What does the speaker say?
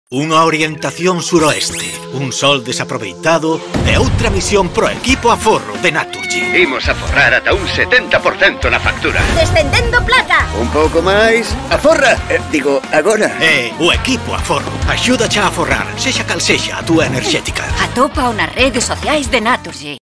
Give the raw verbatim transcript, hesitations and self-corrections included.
Unha orientación suroeste, un sol desaproveitado e outra misión pro equipo aforro de Naturgy. Imos a forrar ata un setenta por cento na factura. Descendendo placa! Un pouco máis. Aforra! Eh, digo, agora. E o equipo aforro axúdache a aforrar, sexa cal sexa a túa enerxética. Atópao nas redes sociais de Naturgy.